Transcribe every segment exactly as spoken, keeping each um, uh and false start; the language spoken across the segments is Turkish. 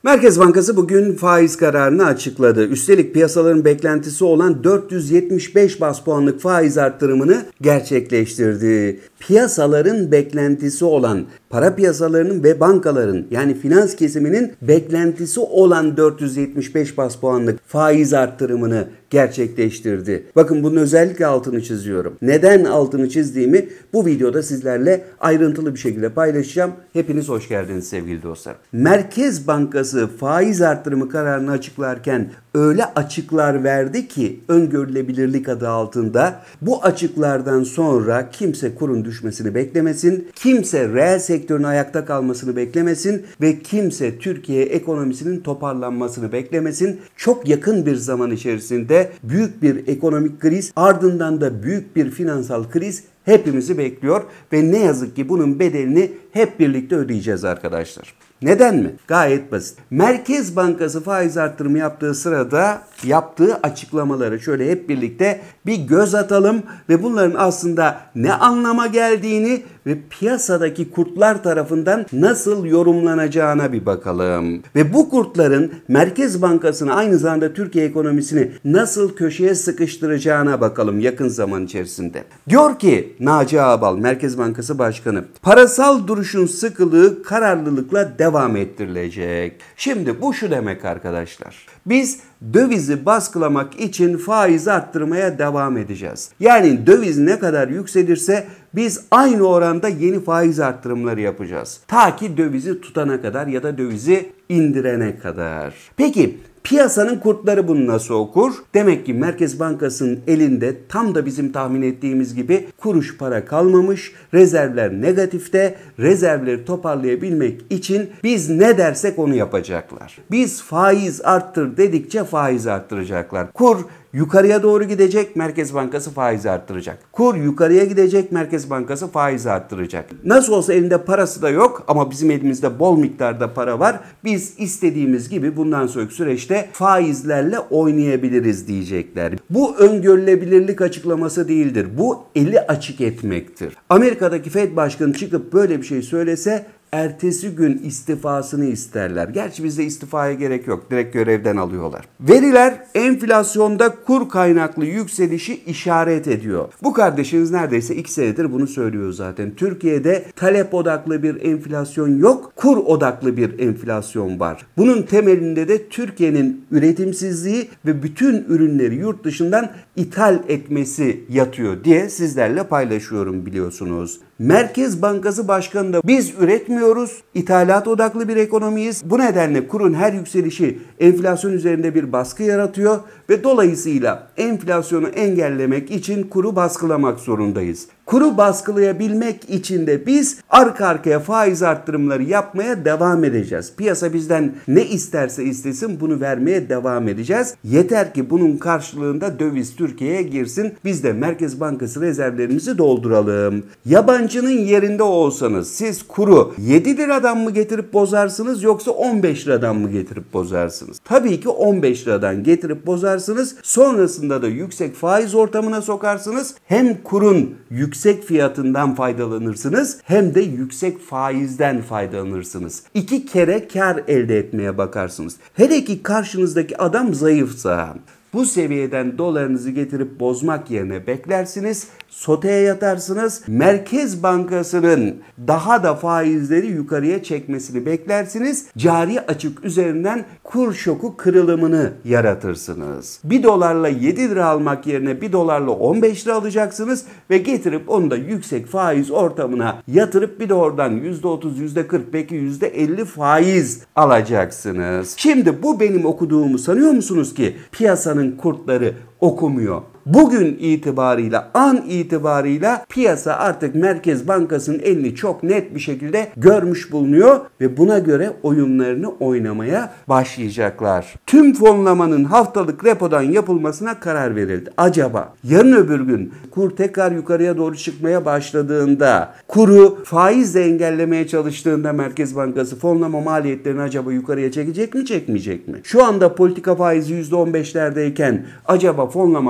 Merkez Bankası bugün faiz kararını açıkladı. Üstelik piyasaların beklentisi olan dört yüz yetmiş beş baz puanlık faiz arttırımını gerçekleştirdi. Piyasaların beklentisi olan, para piyasalarının ve bankaların yani finans kesiminin beklentisi olan dört yüz yetmiş beş baz puanlık faiz arttırımını gerçekleştirdi. Bakın bunun özellikle altını çiziyorum. Neden altını çizdiğimi bu videoda sizlerle ayrıntılı bir şekilde paylaşacağım. Hepiniz hoş geldiniz sevgili dostlar. Merkez Bankası faiz arttırımı kararını açıklarken öyle açıklar verdi ki öngörülebilirlik adı altında bu açıklardan sonra kimse kurun düşmesini beklemesin, kimse reel sektörün ayakta kalmasını beklemesin ve kimse Türkiye ekonomisinin toparlanmasını beklemesin. Çok yakın bir zaman içerisinde büyük bir ekonomik kriz, ardından da büyük bir finansal kriz hepimizi bekliyor ve ne yazık ki bunun bedelini hep birlikte ödeyeceğiz arkadaşlar. Neden mi? Gayet basit. Merkez Bankası faiz arttırımı yaptığı sırada yaptığı açıklamaları şöyle hep birlikte bir göz atalım ve bunların aslında ne anlama geldiğini ve piyasadaki kurtlar tarafından nasıl yorumlanacağına bir bakalım. Ve bu kurtların Merkez Bankası'nı aynı zamanda Türkiye ekonomisini nasıl köşeye sıkıştıracağına bakalım yakın zaman içerisinde. Diyor ki Naci Ağbal, Merkez Bankası Başkanı, parasal duruşun sıkılığı kararlılıkla devam ettirilecek. Şimdi bu şu demek arkadaşlar. Biz dövizi baskılamak için faiz arttırmaya devam edeceğiz. Yani döviz ne kadar yükselirse biz aynı oranda yeni faiz arttırımları yapacağız. Ta ki dövizi tutana kadar ya da dövizi indirene kadar. Peki piyasanın kurtları bunu nasıl okur? Demek ki Merkez Bankası'nın elinde tam da bizim tahmin ettiğimiz gibi kuruş para kalmamış, rezervler negatifte, rezervleri toparlayabilmek için biz ne dersek onu yapacaklar. Biz faiz arttır dedikçe faiz arttıracaklar. Kur yukarıya doğru gidecek, Merkez Bankası faiz arttıracak. Kur yukarıya gidecek, Merkez Bankası faiz arttıracak. Nasıl olsa elinde parası da yok ama bizim elimizde bol miktarda para var. Biz istediğimiz gibi bundan sonraki süreçte faizlerle oynayabiliriz diyecekler. Bu öngörülebilirlik açıklaması değildir. Bu eli açık etmektir. Amerika'daki Fed Başkanı çıkıp böyle bir şey söylese ertesi gün istifasını isterler. Gerçi bizde istifaya gerek yok. Direkt görevden alıyorlar. Veriler enflasyonda kur kaynaklı yükselişi işaret ediyor. Bu kardeşiniz neredeyse iki senedir bunu söylüyor zaten. Türkiye'de talep odaklı bir enflasyon yok, kur odaklı bir enflasyon var. Bunun temelinde de Türkiye'nin üretimsizliği ve bütün ürünleri yurt dışından ithal etmesi yatıyor diye sizlerle paylaşıyorum biliyorsunuz. Merkez Bankası Başkanı da biz üretmiyoruz, ithalat odaklı bir ekonomiyiz. Bu nedenle kurun her yükselişi enflasyon üzerinde bir baskı yaratıyor ve dolayısıyla enflasyonu engellemek için kuru baskılamak zorundayız. Kuru baskılayabilmek için de biz arka arkaya faiz arttırımları yapmaya devam edeceğiz. Piyasa bizden ne isterse istesin bunu vermeye devam edeceğiz. Yeter ki bunun karşılığında döviz Türkiye'ye girsin. Biz de Merkez Bankası rezervlerimizi dolduralım. Yabancının yerinde olsanız siz kuru yedi liradan mı getirip bozarsınız yoksa on beş liradan mı getirip bozarsınız? Tabii ki on beş liradan getirip bozarsınız. Sonrasında da yüksek faiz ortamına sokarsınız. Hem kurun yüksek yüksek fiyatından faydalanırsınız hem de yüksek faizden faydalanırsınız. İki kere kar elde etmeye bakarsınız. Hele ki karşınızdaki adam zayıfsa bu seviyeden dolarınızı getirip bozmak yerine beklersiniz, soteye yatarsınız. Merkez Bankası'nın daha da faizleri yukarıya çekmesini beklersiniz. Cari açık üzerinden kur şoku kırılımını yaratırsınız. bir dolarla yedi lira almak yerine bir dolarla on beş lira alacaksınız ve getirip onu da yüksek faiz ortamına yatırıp bir de oradan yüzde otuz, yüzde kırk, belki yüzde elli faiz alacaksınız. Şimdi bu benim okuduğumu sanıyor musunuz ki piyasanın kurtları okumuyor? Bugün itibarıyla, an itibarıyla piyasa artık Merkez Bankası'nın elini çok net bir şekilde görmüş bulunuyor ve buna göre oyunlarını oynamaya başlayacaklar. Tüm fonlamanın haftalık repodan yapılmasına karar verildi. Acaba yarın öbür gün kur tekrar yukarıya doğru çıkmaya başladığında, kuru faizle engellemeye çalıştığında Merkez Bankası fonlama maliyetlerini acaba yukarıya çekecek mi, çekmeyecek mi? Şu anda politika faizi yüzde on beşlerdeyken acaba fonlama faizi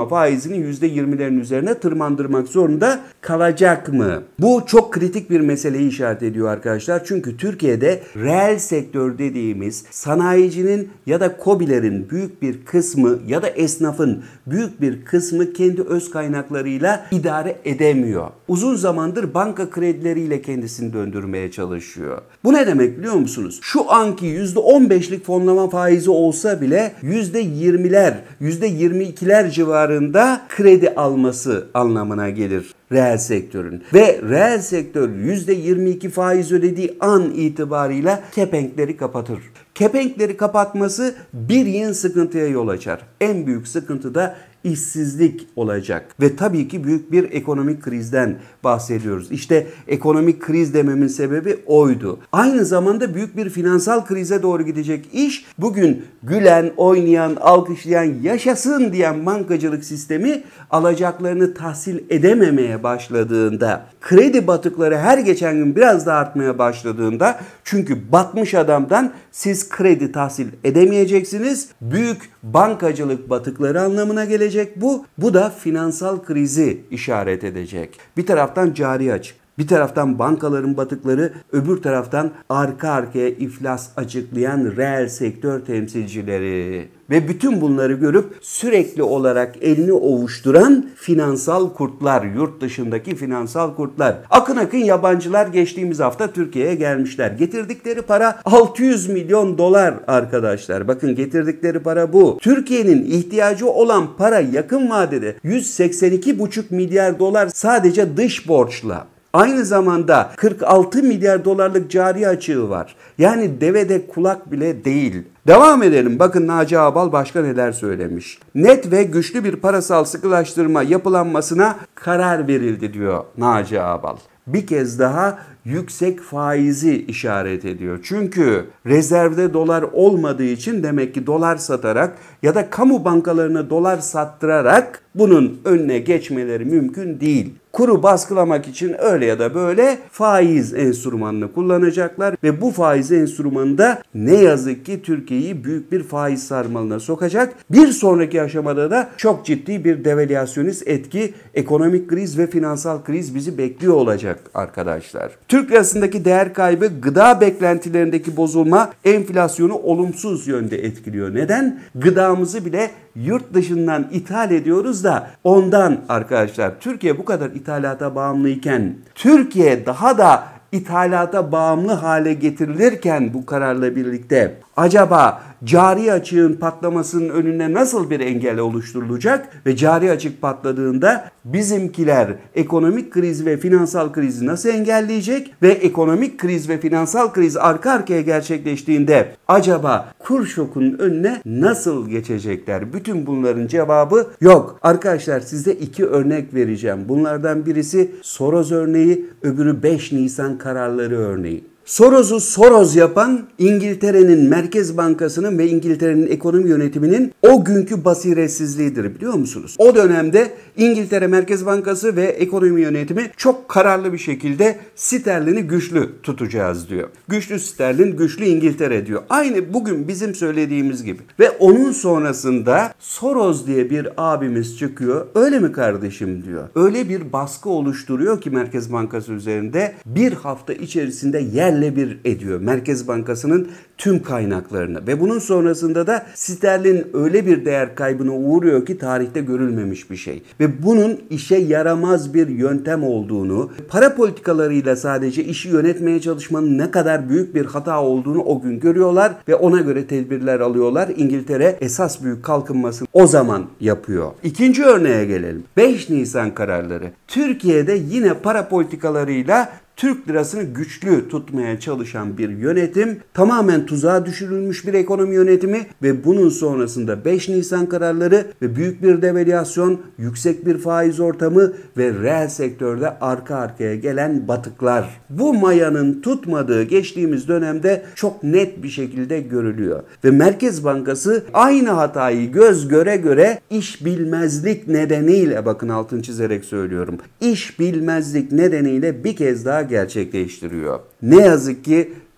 faizini yüzde yirmilerin üzerine tırmandırmak zorunda kalacak mı? Bu çok kritik bir meseleyi işaret ediyor arkadaşlar. Çünkü Türkiye'de reel sektör dediğimiz sanayicinin ya da KOBİ'lerin büyük bir kısmı ya da esnafın büyük bir kısmı kendi öz kaynaklarıyla idare edemiyor. Uzun zamandır banka kredileriyle kendisini döndürmeye çalışıyor. Bu ne demek biliyor musunuz? Şu anki yüzde on beşlik fonlama faizi olsa bile yüzde yirmiler, yüzde yirmi ikiler civarında kredi alması anlamına gelir reel sektörün. Ve reel sektör yüzde yirmi iki faiz ödediği an itibarıyla kepenkleri kapatır. Kepenkleri kapatması bir yığın sıkıntıya yol açar. En büyük sıkıntı da işsizlik olacak. Ve tabii ki büyük bir ekonomik krizden bahsediyoruz. İşte ekonomik kriz dememin sebebi oydu. Aynı zamanda büyük bir finansal krize doğru gidecek iş, bugün gülen, oynayan, alkışlayan, yaşasın diyen bankacılık sistemi alacaklarını tahsil edememeye başladığında, kredi batıkları her geçen gün biraz daha artmaya başladığında, çünkü batmış adamdan siz kredi tahsil edemeyeceksiniz, büyük bankacılık batıkları anlamına gelecek bu. Bu da finansal krizi işaret edecek. Bir taraftan cari açık, bir taraftan bankaların batıkları, öbür taraftan arka arkaya iflas açıklayan reel sektör temsilcileri. Ve bütün bunları görüp sürekli olarak elini ovuşturan finansal kurtlar, yurt dışındaki finansal kurtlar. Akın akın yabancılar geçtiğimiz hafta Türkiye'ye gelmişler. Getirdikleri para altı yüz milyon dolar arkadaşlar. Bakın getirdikleri para bu. Türkiye'nin ihtiyacı olan para yakın vadede yüz seksen iki buçuk milyar dolar sadece dış borçla. Aynı zamanda kırk altı milyar dolarlık cari açığı var. Yani devede kulak bile değil. Devam edelim. Bakın Naci Ağbal başka neler söylemiş. Net ve güçlü bir parasal sıkılaştırma yapılanmasına karar verildi diyor Naci Ağbal. Bir kez daha yüksek faizi işaret ediyor. Çünkü rezervde dolar olmadığı için demek ki dolar satarak ya da kamu bankalarına dolar sattırarak bunun önüne geçmeleri mümkün değil. Kuru baskılamak için öyle ya da böyle faiz enstrümanını kullanacaklar ve bu faiz enstrümanı da ne yazık ki Türkiye'yi büyük bir faiz sarmalına sokacak. Bir sonraki aşamada da çok ciddi bir devalüasyonist etki, ekonomik kriz ve finansal kriz bizi bekliyor olacak arkadaşlar. Türk lirasındaki değer kaybı, gıda beklentilerindeki bozulma enflasyonu olumsuz yönde etkiliyor. Neden? Gıdamızı bile yurt dışından ithal ediyoruz da ondan arkadaşlar. Türkiye bu kadar ithalata bağımlıyken, Türkiye daha da ithalata bağımlı hale getirilirken bu kararla birlikte acaba cari açığın patlamasının önüne nasıl bir engel oluşturulacak ve cari açık patladığında bizimkiler ekonomik kriz ve finansal krizi nasıl engelleyecek ve ekonomik kriz ve finansal kriz arka arkaya gerçekleştiğinde acaba kur şokunun önüne nasıl geçecekler? Bütün bunların cevabı yok. Arkadaşlar size iki örnek vereceğim. Bunlardan birisi Soros örneği, öbürü beş Nisan kararları örneği. Soros'u Soros yapan İngiltere'nin Merkez Bankası'nın ve İngiltere'nin ekonomi yönetiminin o günkü basiretsizliğidir biliyor musunuz? O dönemde İngiltere Merkez Bankası ve ekonomi yönetimi çok kararlı bir şekilde sterlini güçlü tutacağız diyor. Güçlü sterlin, güçlü İngiltere diyor. Aynı bugün bizim söylediğimiz gibi. Ve onun sonrasında Soros diye bir abimiz çıkıyor. Öyle mi kardeşim diyor. Öyle bir baskı oluşturuyor ki Merkez Bankası üzerinde bir hafta içerisinde yer bir ediyor Merkez Bankası'nın tüm kaynaklarını ve bunun sonrasında da sterlin öyle bir değer kaybına uğruyor ki tarihte görülmemiş bir şey. Ve bunun işe yaramaz bir yöntem olduğunu, para politikalarıyla sadece işi yönetmeye çalışmanın ne kadar büyük bir hata olduğunu o gün görüyorlar ve ona göre tedbirler alıyorlar. İngiltere esas büyük kalkınmasını o zaman yapıyor. İkinci örneğe gelelim. beş Nisan kararları. Türkiye'de yine para politikalarıyla Türk lirasını güçlü tutmaya çalışan bir yönetim, tamamen tuzağa düşürülmüş bir ekonomi yönetimi ve bunun sonrasında beş Nisan kararları ve büyük bir devalüasyon, yüksek bir faiz ortamı ve reel sektörde arka arkaya gelen batıklar. Bu mayanın tutmadığı geçtiğimiz dönemde çok net bir şekilde görülüyor. Ve Merkez Bankası aynı hatayı göz göre göre iş bilmezlik nedeniyle, bakın altını çizerek söylüyorum, iş bilmezlik nedeniyle bir kez daha gerçekleştiriyor. Ne yazık ki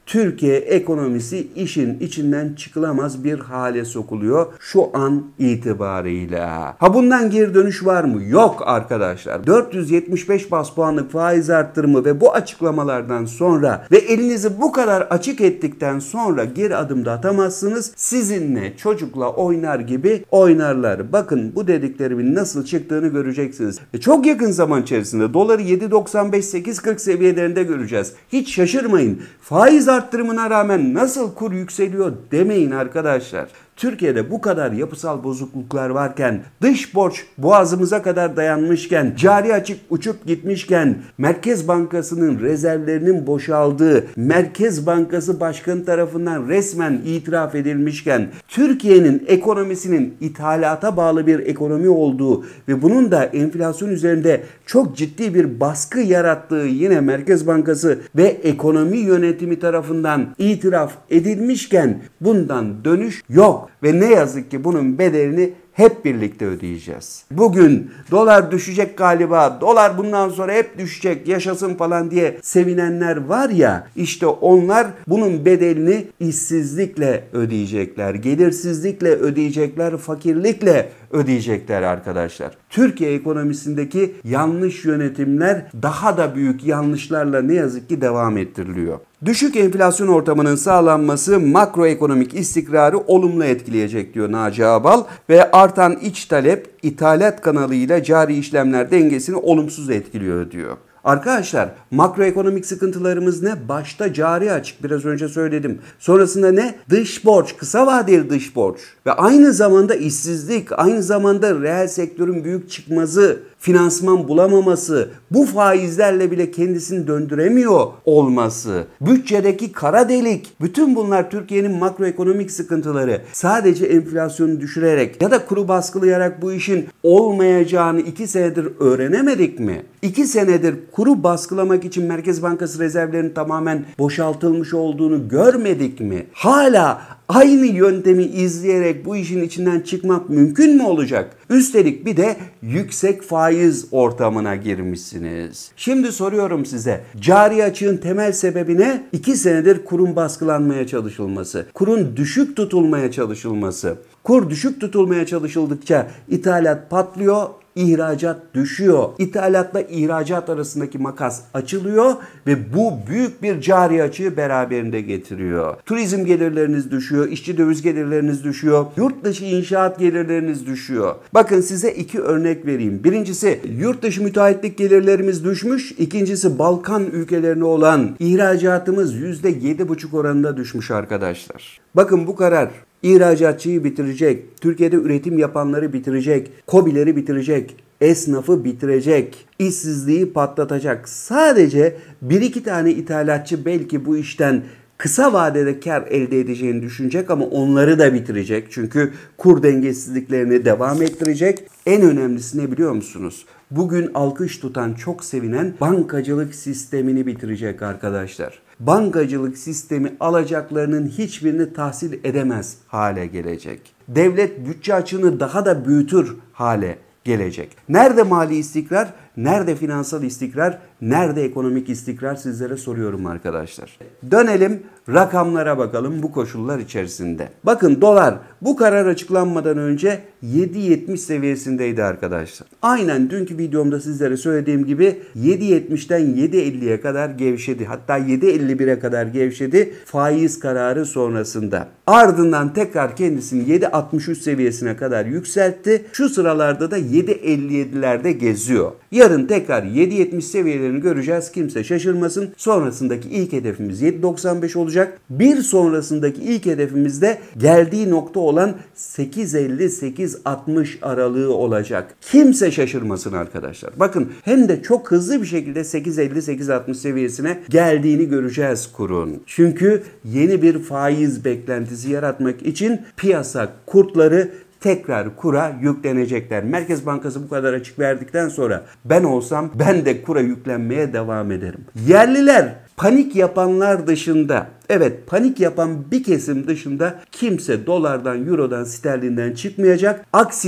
Türkiye ekonomisi işin içinden çıkılamaz bir hale sokuluyor şu an itibarıyla. Ha bundan geri dönüş var mı? Yok arkadaşlar. dört yüz yetmiş beş bas puanlık faiz arttırımı ve bu açıklamalardan sonra ve elinizi bu kadar açık ettikten sonra geri adım da atamazsınız. Sizinle çocukla oynar gibi oynarlar. Bakın bu dediklerimin nasıl çıktığını göreceksiniz. Ve çok yakın zaman içerisinde doları yedi doksan beş sekiz kırk seviyelerinde göreceğiz. Hiç şaşırmayın. Faiz arttırımına rağmen nasıl kur yükseliyor demeyin arkadaşlar. Türkiye'de bu kadar yapısal bozukluklar varken, dış borç boğazımıza kadar dayanmışken, cari açık uçup gitmişken, Merkez Bankası'nın rezervlerinin boşaldığı, Merkez Bankası Başkanı tarafından resmen itiraf edilmişken, Türkiye'nin ekonomisinin ithalata bağlı bir ekonomi olduğu ve bunun da enflasyon üzerinde çok ciddi bir baskı yarattığı yine Merkez Bankası ve ekonomi yönetimi tarafından itiraf edilmişken bundan dönüş yok. Ve ne yazık ki bunun bedelini hep birlikte ödeyeceğiz. Bugün dolar düşecek galiba, dolar bundan sonra hep düşecek, yaşasın falan diye sevinenler var ya, işte onlar bunun bedelini işsizlikle ödeyecekler, gelirsizlikle ödeyecekler, fakirlikle ödeyecekler arkadaşlar. Türkiye ekonomisindeki yanlış yönetimler daha da büyük yanlışlarla ne yazık ki devam ettiriliyor. Düşük enflasyon ortamının sağlanması makroekonomik istikrarı olumlu etkileyecek diyor Naci Ağbal ve artan iç talep ithalat kanalıyla cari işlemler dengesini olumsuz etkiliyor diyor. Arkadaşlar makroekonomik sıkıntılarımız ne? Başta cari açık, biraz önce söyledim. Sonrasında ne? Dış borç, kısa vadeli dış borç. Ve aynı zamanda işsizlik, aynı zamanda reel sektörün büyük çıkmazı, finansman bulamaması, bu faizlerle bile kendisini döndüremiyor olması, bütçedeki kara delik, bütün bunlar Türkiye'nin makroekonomik sıkıntıları. Sadece enflasyonu düşürerek ya da kuru baskılayarak bu işin olmayacağını iki senedir öğrenemedik mi? iki senedir kuru baskılamak için Merkez Bankası rezervlerinin tamamen boşaltılmış olduğunu görmedik mi? Hala aynı yöntemi izleyerek bu işin içinden çıkmak mümkün mü olacak? Üstelik bir de yüksek faiz ortamına girmişsiniz. Şimdi soruyorum size, cari açığın temel sebebi ne? iki senedir kurun baskılanmaya çalışılması, kurun düşük tutulmaya çalışılması. Kur düşük tutulmaya çalışıldıkça ithalat patlıyor, İhracat düşüyor. İthalatla ihracat arasındaki makas açılıyor ve bu büyük bir cari açığı beraberinde getiriyor. Turizm gelirleriniz düşüyor, işçi döviz gelirleriniz düşüyor, yurt dışı inşaat gelirleriniz düşüyor. Bakın size iki örnek vereyim. Birincisi yurt dışı müteahhitlik gelirlerimiz düşmüş. İkincisi Balkan ülkelerine olan ihracatımız yüzde yedi buçuk oranında düşmüş arkadaşlar. Bakın bu karar İhracatçıyı bitirecek, Türkiye'de üretim yapanları bitirecek, KOBİ'leri bitirecek, esnafı bitirecek, işsizliği patlatacak. Sadece bir iki tane ithalatçı belki bu işten kısa vadede kar elde edeceğini düşünecek ama onları da bitirecek. Çünkü kur dengesizliklerini devam ettirecek. En önemlisi ne biliyor musunuz? Bugün alkış tutan, çok sevinen bankacılık sistemini bitirecek arkadaşlar. Bankacılık sistemi alacaklarının hiçbirini tahsil edemez hale gelecek. Devlet bütçe açığını daha da büyütür hale gelecek. Nerede mali istikrar? Nerede finansal istikrar? Nerede ekonomik istikrar? Sizlere soruyorum arkadaşlar. Dönelim rakamlara bakalım bu koşullar içerisinde. Bakın dolar bu karar açıklanmadan önce yedi yetmiş seviyesindeydi arkadaşlar. Aynen dünkü videomda sizlere söylediğim gibi yedi yetmişten yedi elliye kadar gevşedi. Hatta yedi elli bire kadar gevşedi faiz kararı sonrasında. Ardından tekrar kendisini yedi altmış üç seviyesine kadar yükseltti. Şu sıralarda da yedi elli yedilerde geziyor. Yarın tekrar yedi yetmiş seviyelerini göreceğiz. Kimse şaşırmasın. Sonrasındaki ilk hedefimiz yedi doksan beş olacak. Bir sonrasındaki ilk hedefimiz de geldiği nokta olan sekiz elli sekiz altmış aralığı olacak. Kimse şaşırmasın arkadaşlar. Bakın hem de çok hızlı bir şekilde sekiz elli sekiz altmış seviyesine geldiğini göreceğiz kurun. Çünkü yeni bir faiz beklentisi yaratmak için piyasa kurtları tekrar kura yüklenecekler. Merkez Bankası bu kadar açık verdikten sonra ben olsam ben de kura yüklenmeye devam ederim. Yerliler panik yapanlar dışında, evet panik yapan bir kesim dışında kimse dolardan, eurodan, sterlinden çıkmayacak. Aksine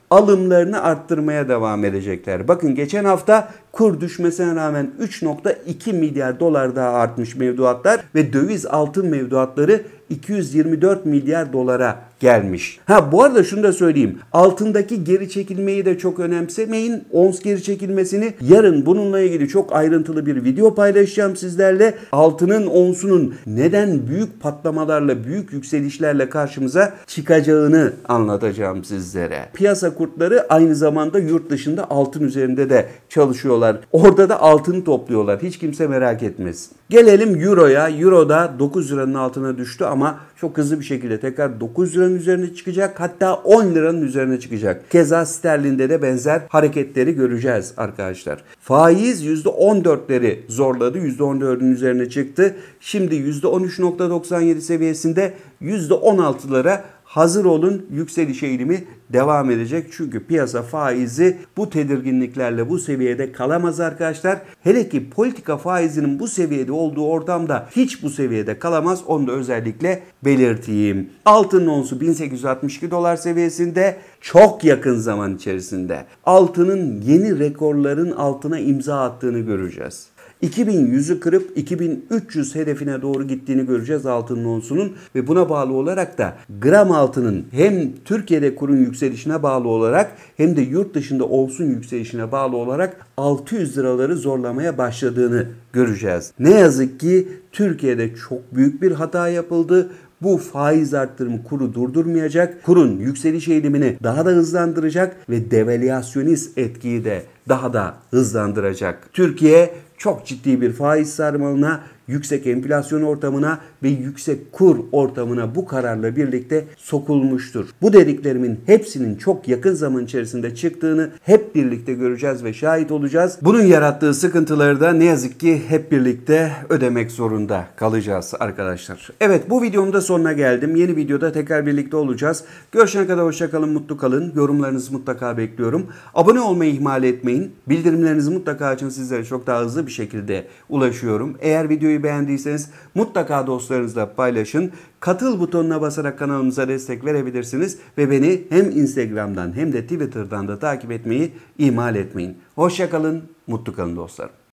alımlarını arttırmaya devam edecekler. Bakın geçen hafta kur düşmesine rağmen üç nokta iki milyar dolar daha artmış mevduatlar ve döviz altın mevduatları iki yüz yirmi dört milyar dolara gelmiş. Ha bu arada şunu da söyleyeyim. Altındaki geri çekilmeyi de çok önemsemeyin. Ons geri çekilmesini yarın bununla ilgili çok ayrıntılı bir video paylaşacağım sizlerle. Altının onsunun neden büyük patlamalarla, büyük yükselişlerle karşımıza çıkacağını anlatacağım sizlere. Piyasa kurtları aynı zamanda yurt dışında altın üzerinde de çalışıyorlar. Orada da altını topluyorlar. Hiç kimse merak etmesin. Gelelim Euro'ya. Euro da dokuz liranın altına düştü ama çok hızlı bir şekilde tekrar dokuz liranın üzerine çıkacak. Hatta on liranın üzerine çıkacak. Keza sterlinde de benzer hareketleri göreceğiz arkadaşlar. Faiz yüzde on dörtleri zorladı. yüzde on dördün üzerine çıktı. Şimdi yüzde on üç nokta doksan yedi seviyesinde yüzde on altılara hazır olun, yükseliş eğilimi devam edecek. Çünkü piyasa faizi bu tedirginliklerle bu seviyede kalamaz arkadaşlar. Hele ki politika faizinin bu seviyede olduğu ortamda hiç bu seviyede kalamaz. Onu da özellikle belirteyim. Altının onsu bin sekiz yüz altmış iki dolar seviyesinde, çok yakın zaman içerisinde altının yeni rekorların altına imza attığını göreceğiz. iki bin yüzü kırıp iki bin üç yüz hedefine doğru gittiğini göreceğiz altının onsunun ve buna bağlı olarak da gram altının hem Türkiye'de kurun yükselişine bağlı olarak hem de yurt dışında onsun yükselişine bağlı olarak altı yüz liraları zorlamaya başladığını göreceğiz. Ne yazık ki Türkiye'de çok büyük bir hata yapıldı. Bu faiz arttırımı kuru durdurmayacak, kurun yükseliş eğilimini daha da hızlandıracak ve devalüasyonist etkiyi de daha da hızlandıracak. Türkiye çok ciddi bir faiz sarmalına, yüksek enflasyon ortamına ve yüksek kur ortamına bu kararla birlikte sokulmuştur. Bu dediklerimin hepsinin çok yakın zaman içerisinde çıktığını hep birlikte göreceğiz ve şahit olacağız. Bunun yarattığı sıkıntıları da ne yazık ki hep birlikte ödemek zorunda kalacağız arkadaşlar. Evet, bu videomun da sonuna geldim. Yeni videoda tekrar birlikte olacağız. Görüşene kadar hoşça kalın, mutlu kalın. Yorumlarınızı mutlaka bekliyorum. Abone olmayı ihmal etmeyin. Bildirimlerinizi mutlaka açın, sizlere çok daha hızlı bir şekilde ulaşıyorum. Eğer videoyu beğendiyseniz mutlaka dostlarınızla paylaşın. Katıl butonuna basarak kanalımıza destek verebilirsiniz ve beni hem Instagram'dan hem de Twitter'dan da takip etmeyi ihmal etmeyin. Hoşça kalın, mutlu kalın dostlarım.